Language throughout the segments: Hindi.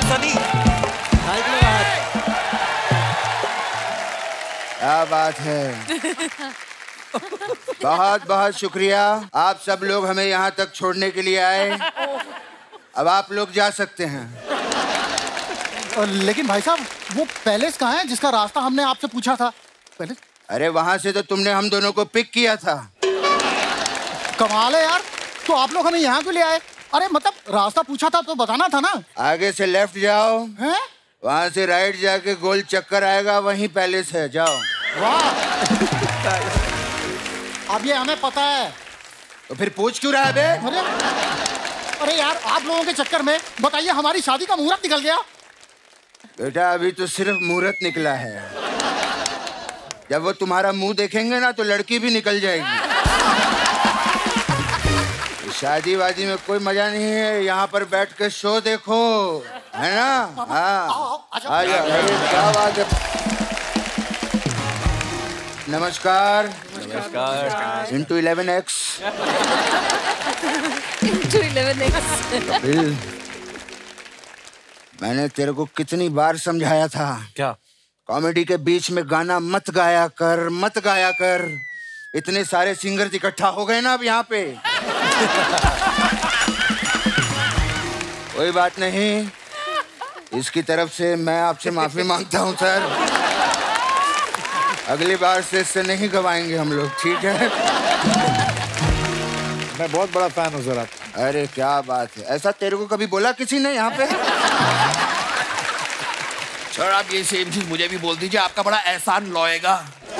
सनी। क्या बात है। बहुत बहुत शुक्रिया, आप सब लोग हमें यहाँ तक छोड़ने के लिए आए। अब आप लोग जा सकते हैं। लेकिन भाई साहब, वो पैलेस कहाँ है जिसका रास्ता हमने आपसे पूछा था? पैलेस? अरे वहाँ से तो तुमने हम दोनों को पिक किया था। कमाल है यार, तो आप लोग हमें यहाँ क्यों ले आए? अरे मतलब रास्ता पूछा था तो बताना था ना। आगे से लेफ्ट जाओ, हैं? वहाँ से राइट जाके गोल चक्कर आएगा, वहीं पैलेस है, जाओ। वाह, अब ये हमें पता है। तो फिर पूछ क्यों रहा है बे? अरे यार, आप लोगों के चक्कर में बताइए हमारी शादी का मुहूर्त निकल गया। बेटा अभी तो सिर्फ मुहूर्त निकला है, जब वो तुम्हारा मुंह देखेंगे ना तो लड़की भी निकल जाएगी। शादी वादी में कोई मजा नहीं है, यहाँ पर बैठ के शो देखो, है ना? हाँ, आ जाओ। क्या बात है। नमस्कार। नमस्कार। Into 11x। Into 11x। Bill, मैंने तेरे को कितनी बार समझाया था, क्या? कॉमेडी के बीच में गाना मत गाया कर, मत गाया कर। इतने सारे सिंगर्स इकट्ठा हो गए ना अब यहाँ पे। कोई बात नहीं, इसकी तरफ से मैं आपसे माफी मांगता हूँ सर। अगली बार से इससे नहीं गवाएंगे हम लोग, ठीक है? मैं बहुत बड़ा फैन हूँ सर आपका। अरे क्या बात है, ऐसा तेरे को कभी बोला किसी ने यहाँ पे? सर आप ये सेम चीज मुझे भी बोल दीजिए, आपका बड़ा एहसान लौएगा।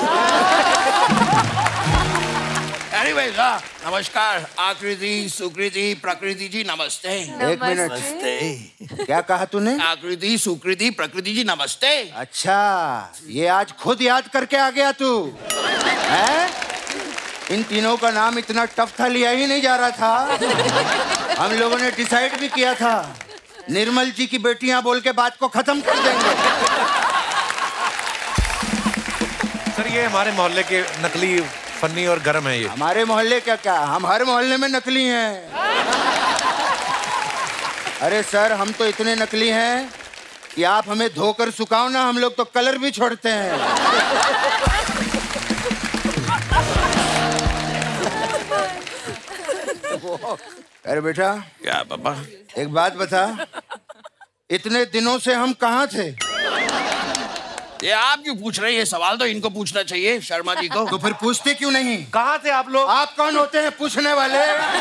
एनीवेज, नमस्कार आकृति, सुकृति, प्रकृति जी नमस्ते। एक मिनट, नमस्ते। क्या कहा तूने? आकृति, सुकृति, प्रकृति जी नमस्ते। अच्छा, ये आज खुद याद करके आ गया तू, हैं? इन तीनों का नाम इतना टफ था, लिया ही नहीं जा रहा था। हम लोगों ने डिसाइड भी किया था, निर्मल जी की बेटियां बोल के बात को खत्म कर देंगे। सर ये हमारे मोहल्ले के नकली फन्नी और गरम है ये। हमारे मोहल्ले क्या, हम हर मोहल्ले में नकली हैं। अरे सर, हम तो इतने नकली हैं कि आप हमें धोकर सुखाओ ना, हम लोग तो कलर भी छोड़ते हैं। अरे बेटा। क्या पापा? एक बात बता, इतने दिनों से हम कहाँ थे? ये आप क्यों पूछ रहे हैं? ये सवाल तो इनको पूछना चाहिए, शर्मा जी को। तो फिर पूछते क्यों नहीं? कहाँ थे आप लोग? आप कौन होते हैं पूछने वाले?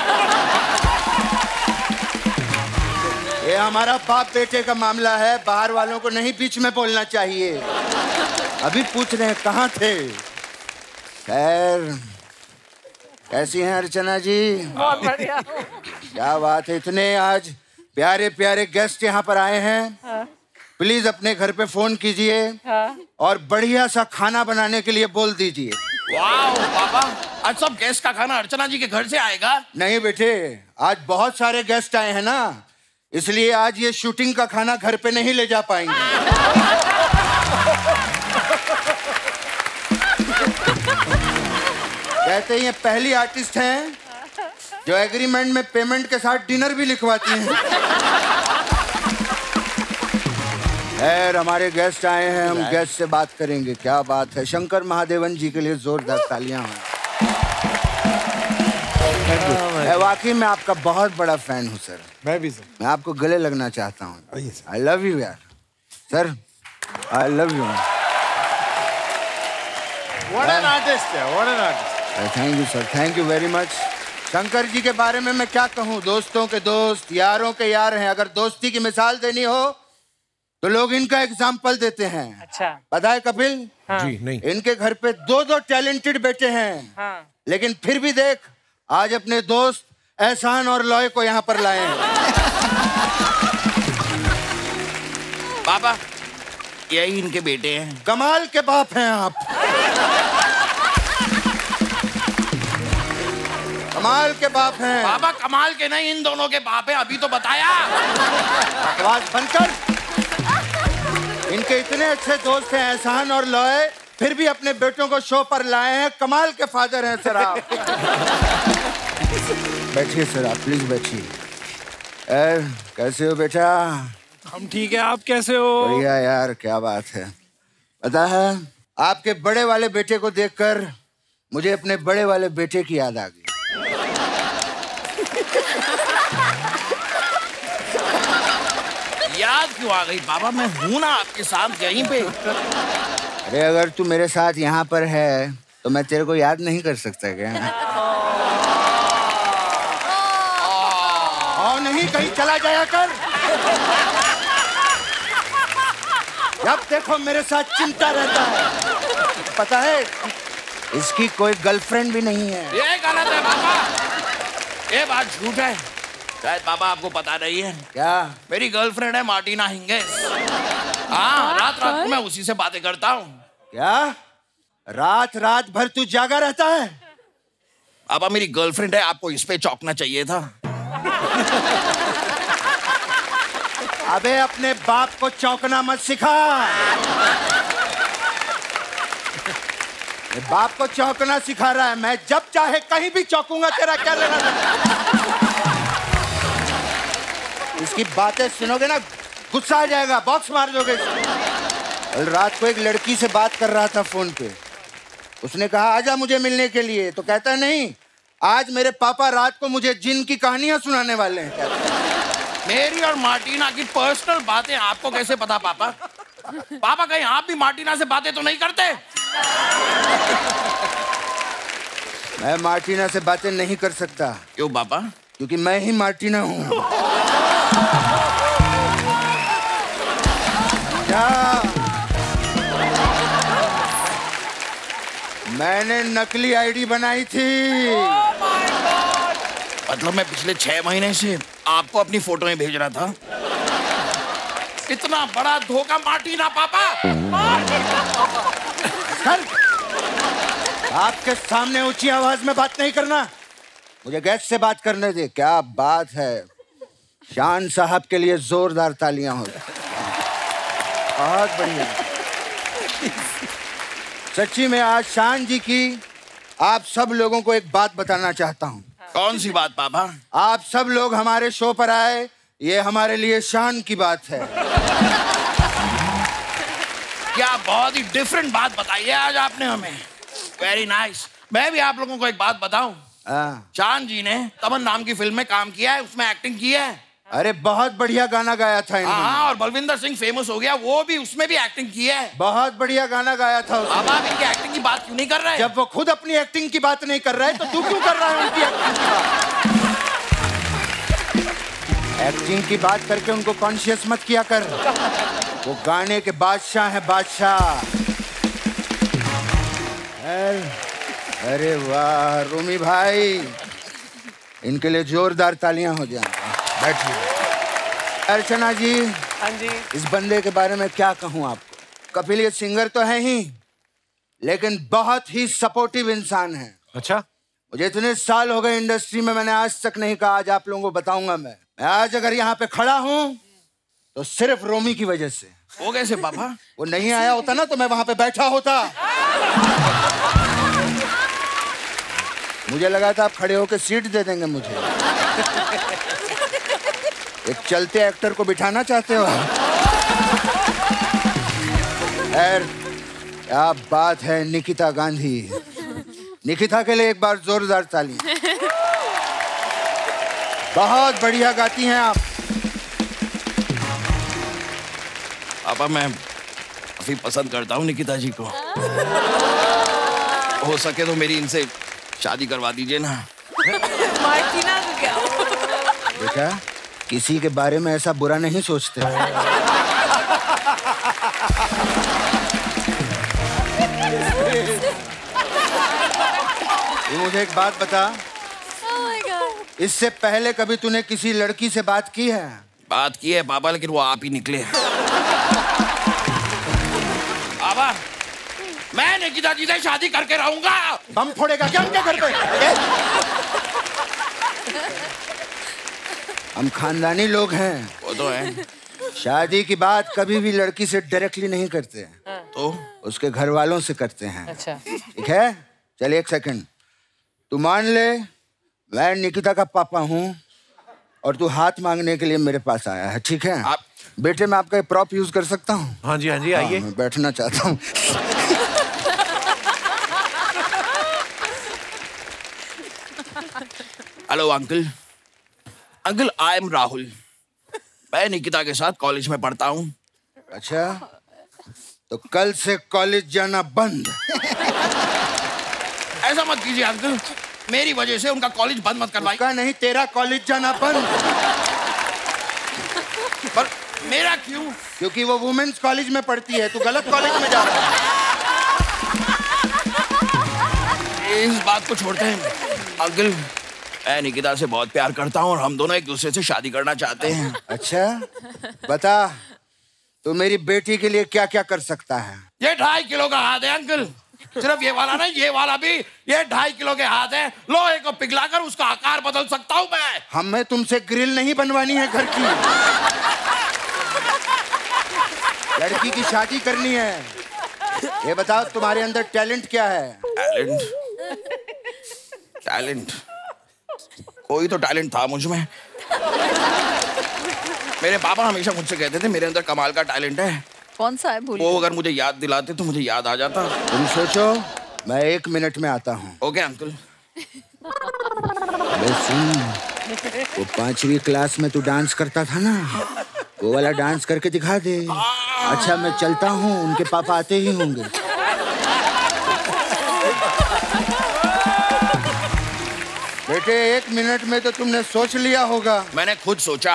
ये हमारा बाप बेटे का मामला है, बाहर वालों को नहीं बीच में बोलना चाहिए। अभी पूछ रहे हैं कहाँ थे। खैर, कैसी हैं अर्चना जी? बहुत बढ़िया। क्या बात है, इतने आज प्यारे प्यारे गेस्ट यहाँ पर आए हैं। प्लीज अपने घर पे फोन कीजिए और बढ़िया सा खाना बनाने के लिए बोल दीजिए। वाह पापा, आज सब गेस्ट का खाना अर्चना जी के घर से आएगा? नहीं बेटे, आज बहुत सारे गेस्ट आए हैं ना, इसलिए आज ये शूटिंग का खाना घर पे नहीं ले जा पाएंगे। कहते हैं ये पहली आर्टिस्ट हैं जो एग्रीमेंट में पेमेंट के साथ डिनर भी लिखवाती हैं। खैर, हमारे गेस्ट आए हैं, हम गेस्ट से बात करेंगे। क्या बात है, शंकर महादेवन जी के लिए जोरदार तालियां हैं। वाकई मैं आपका बहुत बड़ा फैन हूँ सर। मैं भी सर। मैं आपको गले लगना चाहता हूँ। आई लव यू यार sir, I love you. What an artist है, what an artist। Thank you sir, thank you very much. Shankar ji के बारे में मैं क्या कहूँ, दोस्तों के दोस्त, यारों के यार हैं। अगर दोस्ती की मिसाल देनी हो तो लोग इनका एग्जाम्पल देते हैं। अच्छा, पता है कपिल? हाँ। जी नहीं। इनके घर पे दो टैलेंटेड बेटे हैं, हाँ। लेकिन फिर भी देख, आज अपने दोस्त एहसान और लॉय को यहाँ पर लाए हैं। पापा, यही इनके बेटे हैं। कमाल के बाप हैं आप, कमाल के बाप हैं। पापा कमाल के नहीं, इन दोनों के बाप है, अभी तो बताया। बकवास बनकर। इनके इतने अच्छे दोस्त हैं एहसान और लॉय, फिर भी अपने बेटों को शो पर लाए हैं। कमाल के फादर हैं सर आप। बैठिए सर, आप प्लीज बैठिए। कैसे हो बेटा? हम ठीक है, आप कैसे हो? बढ़िया यार, क्या बात है। पता है, आपके बड़े वाले बेटे को देखकर मुझे अपने बड़े वाले बेटे की याद आ गई। याद क्यों आ गई पापा? मैं हूं ना आपके साथ यहीं पे। अरे अगर तू मेरे साथ यहाँ पर है तो मैं तेरे को याद नहीं कर सकता क्या? और नहीं कहीं चला जाया कर। जब देखो मेरे साथ चिंता रहता है। पता है इसकी कोई गर्लफ्रेंड भी नहीं है। ये गलत है पापा, ये बात झूठ है। शायद पापा आपको पता नहीं है। क्या? मेरी गर्लफ्रेंड है मार्टिना हिंगिस। हाँ, रात रात को मैं उसी से बातें करता हूँ। क्या? रात रात भर तू जागा रहता है? पापा मेरी गर्लफ्रेंड है, आपको इस पे चौंकना चाहिए था। अबे अपने बाप को चौंकना मत सिखा। बाप को चौंकना सिखा रहा है। मैं जब चाहे कहीं भी चौंकूंगा, तेरा क्या लेना देना? इसकी बातें सुनोगे ना गुस्सा आ जाएगा, बॉक्स मार दोगे। कल रात को एक लड़की से बात कर रहा था फोन पे। उसने कहा आजा मुझे मिलने के लिए, तो कहता नहीं आज मेरे पापा रात को मुझे जिन की कहानियां सुनाने वाले हैं। मेरी और मार्टिना की पर्सनल बातें आपको कैसे पता पापा? पापा कहीं आप भी मार्टिना से बातें तो नहीं करते? मैं मार्टिना से बातें नहीं कर सकता। क्यों पापा? क्योंकि मैं ही मार्टिना हूँ। क्या? मैंने नकली आईडी बनाई थी। मतलब मैं पिछले 6 महीने से आपको अपनी फोटोएं भेज रहा था। इतना बड़ा धोखा मार्टिना पापा। चल, आपके सामने ऊंची आवाज में बात नहीं करना। मुझे गैस से बात करने दे। क्या बात है। शान साहब के लिए जोरदार तालियां हो। बहुत बढ़िया। सच्ची में आज शान जी की आप सब लोगों को एक बात बताना चाहता हूँ। कौन सी बात पापा? आप सब लोग हमारे शो पर आए, ये हमारे लिए शान की बात है। क्या बहुत ही डिफरेंट बात बताई है आज आपने हमें। Very nice. मैं भी आप लोगों को एक बात बताऊं। शान जी ने तमन नाम की फिल्म में काम किया है, उसमें एक्टिंग की है। अरे बहुत बढ़िया गाना गाया था इन्होंने। हाँ, और बलविंदर सिंह फेमस हो गया, वो भी उसमें भी एक्टिंग की है। बहुत बढ़िया गाना गाया था उसने। अब आप इनकी एक्टिंग की बात क्यों नहीं कर रहे? जब वो खुद अपनी एक्टिंग की बात नहीं कर रहा है तो तू क्यों कर रहा है उनकी एक्टिंग की बात? एक्टिंग की बात करके उनको कॉन्शियस मत किया कर। वो गाने के बादशाह है, बादशाह। अरे वाह रूमी भाई, इनके लिए जोरदार तालियां हो जाएं। बैठिए। अर्चना जी। हाँ जी। इस बंदे के बारे में क्या कहूँ आपको। कपिल ये सिंगर तो है ही, लेकिन बहुत ही सपोर्टिव इंसान है। अच्छा? मुझे इतने साल हो गए इंडस्ट्री में, मैंने आज तक नहीं कहा। आज आप लोगों को बताऊंगा। मैं आज अगर यहाँ पे खड़ा हूँ तो सिर्फ रोमी की वजह से। वो कैसे पापा? वो नहीं आया होता ना तो मैं वहां पे बैठा होता। मुझे लगा था आप खड़े होकर सीट दे देंगे मुझे। एक चलते एक्टर को बिठाना चाहते हो? खैर, क्या बात है। निकिता गांधी। निकिता के लिए एक बार जोरदार ताली। बहुत बढ़िया गाती हैं आप। पापा मैं काफी पसंद करता हूँ निकिता जी को। हो सके तो मेरी इनसे शादी करवा दीजिए ना। मार्टिना को क्या? बेटा, किसी के बारे में ऐसा बुरा नहीं सोचते। तू मुझे एक बात बता। Oh my God. इससे पहले कभी तूने किसी लड़की से बात की है? बात की है पापा, लेकिन वो आप ही निकले। पापा मैं निकिता जी से शादी करके रहूंगा। बम फोड़ेगा क्या उनके घर पे? हम खानदानी लोग हैं। वो तो है। शादी की बात कभी भी लड़की से डायरेक्टली नहीं करते। तो उसके घर वालों से करते हैं। अच्छा। ठीक है? चल एक सेकंड। तू मान ले मैं निकिता का पापा हूँ और तू हाथ मांगने के लिए मेरे पास आया है, ठीक है? आप बेटे मैं आपका प्रॉप यूज कर सकता हूँ? हाँ जी आइए। मैं बैठना चाहता हूँ। Hello uncle. Uncle I am Rahul. मैं निकिता के साथ कॉलेज में पढ़ता हूँ। अच्छा, तो कल से कॉलेज जाना बंद। ऐसा मत कीजिए अंकल, मेरी वजह से उनका कॉलेज बंद मत करवाइए। उसका नहीं, तेरा कॉलेज जाना बंद। पर मेरा क्यों? क्योंकि वो वुमेन्स कॉलेज में पढ़ती है, तू गलत कॉलेज में जा रहा है। इस बात को छोड़ते हैं अंकल। मैं निकिता से बहुत प्यार करता हूँ और हम दोनों एक दूसरे से शादी करना चाहते हैं। अच्छा, बता तू मेरी बेटी के लिए क्या क्या कर सकता है? ये 2.5 किलो का हाथ है अंकल। सिर्फ ये वाला नहीं, ये वाला भी। ये 2.5 किलो के हाथ है। लोहे को पिघलाकर उसका आकार बदल सकता हूँ मैं। हमें तुमसे ग्रिल नहीं बनवानी है घर की। लड़की की शादी करनी है। ये बताओ तुम्हारे अंदर टैलेंट क्या है? टैलेंट कोई तो टैलेंट था मुझ में। मेरे पापा हमेशा मुझसे कहते थे मेरे अंदर कमाल का टैलेंट है। कौन सा है? भूल वो अगर मुझे याद दिलाते तो मुझे याद आ जाता। तुम सोचो, मैं 1 मिनट में आता हूँ। Okay uncle. वो 5वीं क्लास में तू डांस करता था ना, वो वाला डांस करके दिखा दे। अच्छा मैं चलता हूँ, उनके पापा आते ही होंगे। बेटे 1 मिनट में तो तुमने सोच लिया होगा। मैंने खुद सोचा।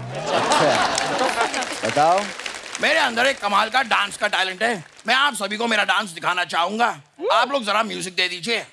अच्छा बताओ। मेरे अंदर एक कमाल का डांस का टैलेंट है। मैं आप सभी को मेरा डांस दिखाना चाहूंगा। आप लोग जरा म्यूजिक दे दीजिए।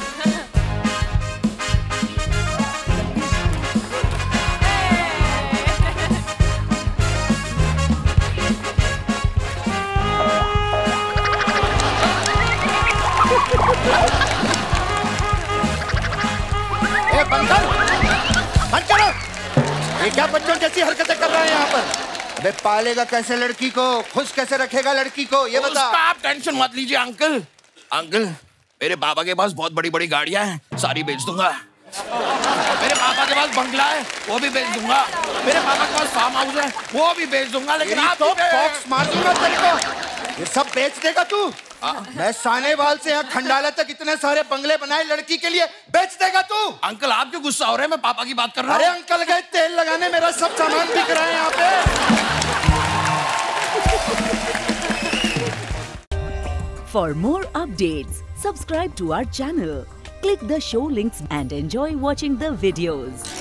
बंद करो। ये क्या बच्चों जैसी हरकतें कर रहे हैं यहाँ पर? अबे पालेगा कैसे लड़की को, खुश कैसे रखेगा लड़की को, ये बता। उसका आप टेंशन मत लीजिए अंकल। अंकल मेरे पापा के पास बहुत बड़ी बड़ी गाड़ियां हैं, सारी बेच दूंगा। मेरे पापा के पास बंगला है, वो भी बेच दूंगा। मेरे पापा के पास फार्म हाउस है, वो भी बेच दूंगा। लेकिन आप तो बॉक्स मार दूंगा तेरे को। ये सब बेच देगा तू? मैं सानेवाल से यहाँ खंडाला तक इतने सारे बंगले बनाए लड़की के लिए, बेच देगा तू? अंकल आप क्यों गुस्सा हो रहे हैं? मैं पापा की बात कर रहा हूँ। अरे अंकल गए तेल लगाने, मेरा सब सामान बिक रहा है यहाँ पे। For more updates, subscribe to our channel, click the show links and enjoy watching the videos.